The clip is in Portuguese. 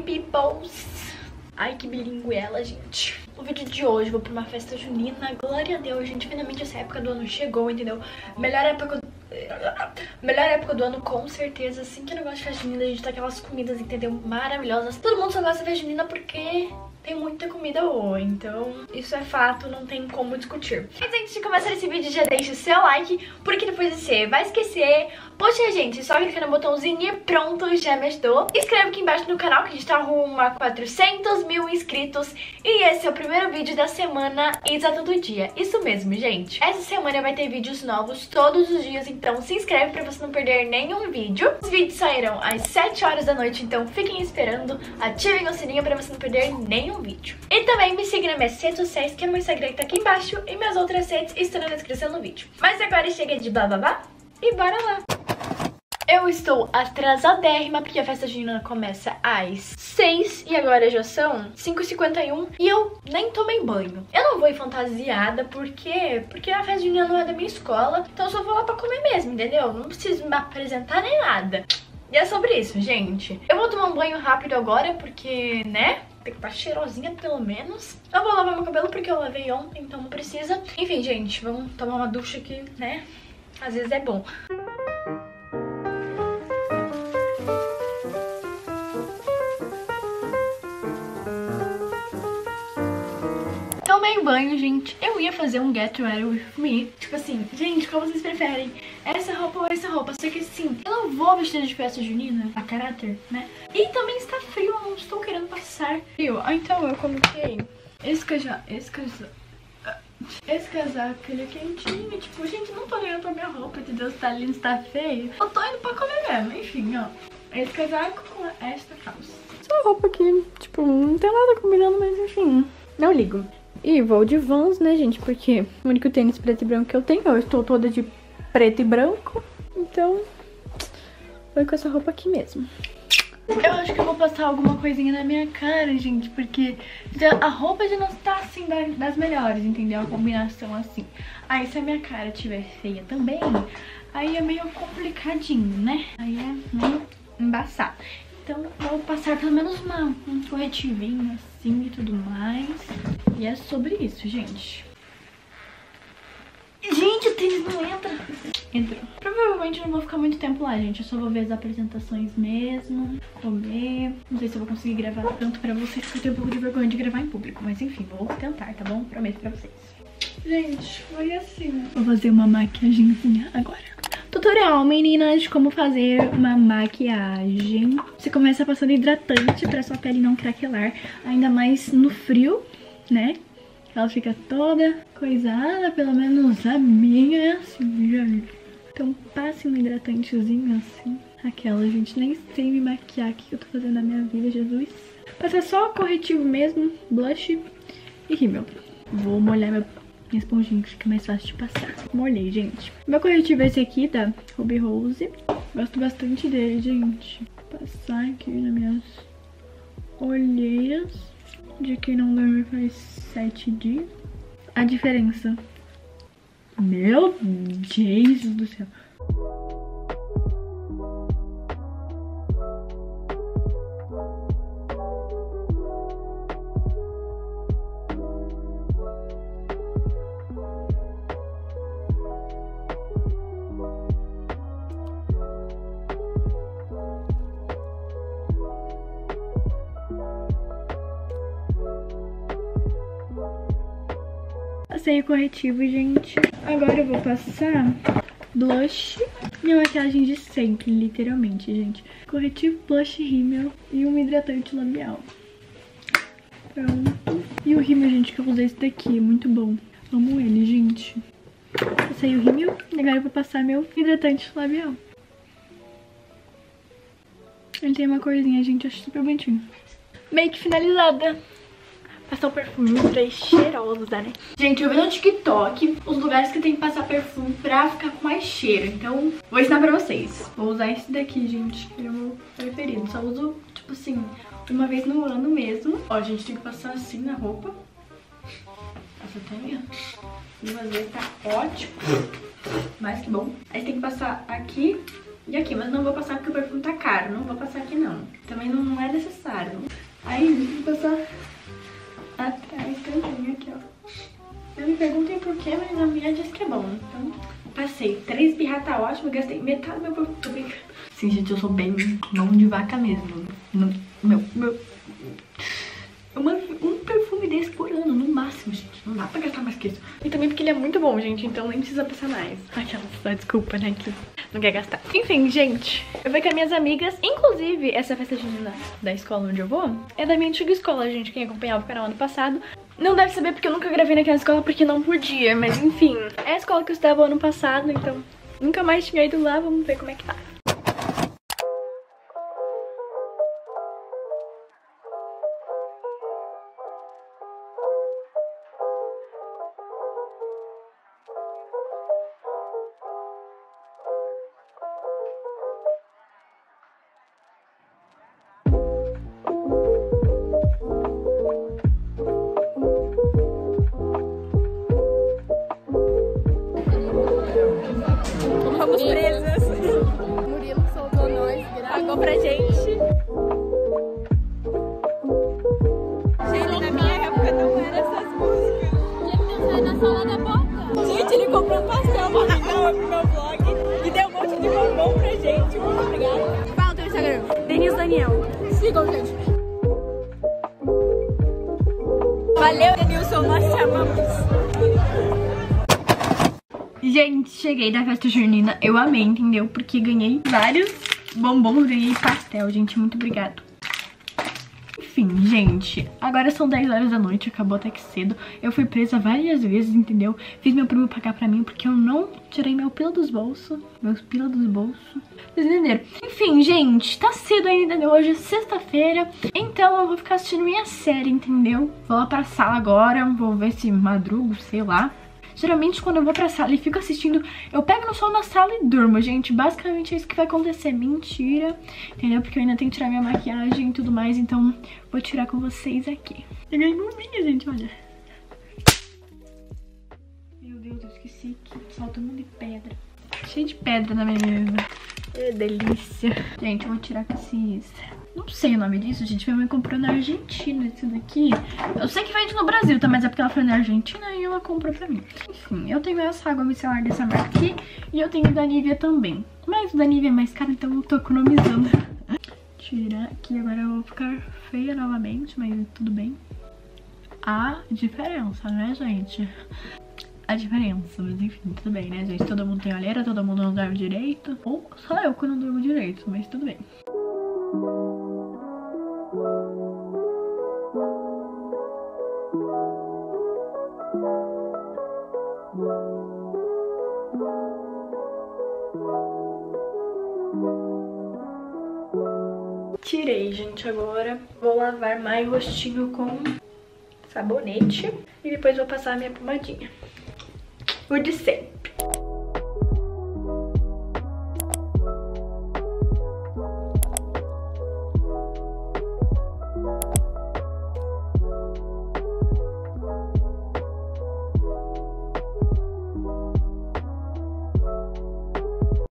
peoples! Ai, que bilíngue ela, gente. No vídeo de hoje eu vou pra uma festa junina. Glória a Deus, gente. Finalmente essa época do ano chegou, entendeu? Melhor época do ano, com certeza. Assim que eu não gosto de festa junina, a gente tá aquelas comidas, entendeu? Maravilhosas. Todo mundo só gosta de festa junina porque tem muita comida boa, então isso é fato, não tem como discutir. Mas antes de começar esse vídeo, já deixa o seu like, porque depois você vai esquecer. Poxa, gente, só clicar no botãozinho e pronto, já me ajudou. Inscreve aqui embaixo no canal, que a gente tá rumo a 400 mil inscritos. E esse é o primeiro vídeo da semana exata do dia. Isso mesmo, gente. Essa semana vai ter vídeos novos todos os dias, então se inscreve pra você não perder nenhum vídeo. Os vídeos sairão às 7 horas da noite, então fiquem esperando. Ativem o sininho pra você não perder nenhum vídeo. E também me siga nas minhas redes sociais, que é o meu Instagram que tá aqui embaixo, e minhas outras redes estão na descrição do vídeo. Mas agora chega de bababá e bora lá! Eu estou atrasadérrima porque a festa junina começa às 6 e agora já são 5h51 e eu nem tomei banho. Eu não vou ir fantasiada porque a festa junina não é da minha escola, então eu só vou lá pra comer mesmo, entendeu? Não preciso me apresentar nem nada. E é sobre isso, gente. Eu vou tomar um banho rápido agora porque, né? Tem que estar cheirosinha pelo menos. Eu vou lavar meu cabelo porque eu lavei ontem, então não precisa. Enfim, gente, vamos tomar uma ducha aqui, né? Às vezes é bom. Tomei banho, gente. Eu ia fazer um get ready with me. Tipo assim, gente, qual vocês preferem? Essa roupa ou essa roupa? Só que assim, eu não vou vestir de festa junina a caráter, né? E também está frio, eu não estou querendo passar frio. Então eu coloquei esse casaco, ele é quentinho. Tipo, gente, não tô olhando pra minha roupa, entendeu? Se tá lindo, se tá feio. Eu tô indo pra comer mesmo, enfim, ó. Esse casaco com esta calça. Essa roupa aqui, tipo, não tem nada combinando, mas enfim, não ligo. E vou de Vans, né, gente? Porque o único tênis preto e branco que eu tenho, eu estou toda de preto e branco. Então, vou com essa roupa aqui mesmo. Eu acho que eu vou passar alguma coisinha na minha cara, gente, porque a roupa já não está, assim, das melhores, entendeu? A combinação, assim. Aí, se a minha cara estiver feia também, aí é meio complicadinho, né? Aí é meio embaçado. Então, vou passar pelo menos um corretivinho, assim, e tudo mais. E é sobre isso, gente. Gente, o tênis não entra. Entrou. Provavelmente não vou ficar muito tempo lá, gente. Eu só vou ver as apresentações mesmo, comer. Não sei se eu vou conseguir gravar tanto pra vocês, porque eu tenho um pouco de vergonha de gravar em público. Mas enfim, vou tentar, tá bom? Prometo pra vocês. Gente, foi assim. Vou fazer uma maquiagemzinha agora. Tutorial, meninas, de como fazer uma maquiagem. Você começa passando hidratante pra sua pele não craquelar, ainda mais no frio, né? Ela fica toda coisada, pelo menos a minha é assim, gente. Então passe um hidratantezinho assim. Aquela, gente, nem sei me maquiar. O que eu tô fazendo na minha vida, Jesus? Passar só corretivo mesmo, blush e rímel. Vou molhar minha esponjinha, que fica mais fácil de passar. Molhei, gente. Meu corretivo é esse aqui, da Ruby Rose. Gosto bastante dele, gente. Vou passar aqui nas minhas olheiras. De quem não dorme faz 7 dias. A diferença. Meu Jesus do céu. Passei o corretivo, gente. Agora eu vou passar blush. Minha maquiagem de sempre, literalmente, gente. Corretivo, blush, rímel e um hidratante labial. Pronto. E o rímel, gente, que eu usei esse daqui, é muito bom. Amo ele, gente. Passei o rímel e agora eu vou passar meu hidratante labial. Ele tem uma corzinha, gente, acho super bonitinho. Make finalizada. Passar o perfume pra ir cheirosa, né? Gente, eu vi no TikTok os lugares que tem que passar perfume pra ficar com mais cheiro. Então, vou ensinar pra vocês. Vou usar esse daqui, gente, que é o meu preferido. Só uso, tipo assim, uma vez no ano mesmo. Ó, a gente tem que passar assim na roupa. Passa até menos. 2 vezes tá ótimo. Mais que bom. Aí tem que passar aqui e aqui. Mas não vou passar porque o perfume tá caro. Não vou passar aqui, não. Também não é necessário. bom. Então, passei. 3 birra tá ótimo, gastei metade do meu perfume. Tô brincando. Sim, gente, eu sou bem mão de vaca mesmo. Um perfume desse por ano, no máximo, gente. Não dá pra gastar mais que isso. E também porque ele é muito bom, gente, então nem precisa passar mais. Aquela só desculpa, né, que não quer gastar. Enfim, gente, eu vou com as minhas amigas. Inclusive, essa festa junina da escola onde eu vou é da minha antiga escola, gente. Quem acompanhava o canal ano passado não deve saber porque eu nunca gravei naquela escola porque não podia. Mas enfim, é a escola que eu estava ano passado, então nunca mais tinha ido lá. Vamos ver como é que tá. Fomos presas. Murilo soltou nós, pagou pra gente. Gente, na minha época não era essas músicas. Tinha que ter saído na sala da bota. Gente, ele comprou um pastel pra mim pro meu vlog e deu um monte de bombom pra gente. Muito obrigada. Fala o teu Instagram. Denis Daniel. Sigam, gente. Valeu, Denilson, nós te amamos. Gente, cheguei da festa junina, eu amei, entendeu? Porque ganhei vários bombons, ganhei pastel, gente, muito obrigado. Enfim, gente, agora são 10 horas da noite, acabou até que cedo. Eu fui presa várias vezes, entendeu? Fiz meu primo pagar pra mim porque eu não tirei meu pila dos bolsos. Meus pila dos bolsos. Vocês entenderam? Enfim, gente, tá cedo ainda, entendeu? Hoje é sexta-feira, então eu vou ficar assistindo minha série, entendeu? Vou lá pra sala agora, vou ver se madrugo, sei lá. Geralmente quando eu vou pra sala e fico assistindo, eu pego no sol na sala e durmo, gente. Basicamente é isso que vai acontecer. Mentira, entendeu? Porque eu ainda tenho que tirar minha maquiagem e tudo mais, então vou tirar com vocês aqui. Eu ganhei bombinha, gente, olha. Meu Deus, eu esqueci que falta um monte de pedra. Cheio de pedra na minha mesa. Que delícia. Gente, eu vou tirar com esses... Não sei o nome disso, gente. Minha mãe comprou na Argentina esse daqui. Eu sei que vende no Brasil, tá? Mas é porque ela foi na Argentina e ela comprou pra mim. Enfim, eu tenho essa água micelar dessa marca aqui. E eu tenho da Nivea também. Mas o da Nivea é mais caro, então eu tô economizando. Tirar aqui, agora eu vou ficar feia novamente, mas tudo bem. A diferença, né, gente? A diferença, mas enfim, tudo bem, né, gente? Todo mundo tem olheira, todo mundo não dorme direito. Ou só eu que não durmo direito, mas tudo bem. Tirei, gente, agora vou lavar mais o rostinho com sabonete e depois vou passar a minha pomadinha. O de sempre.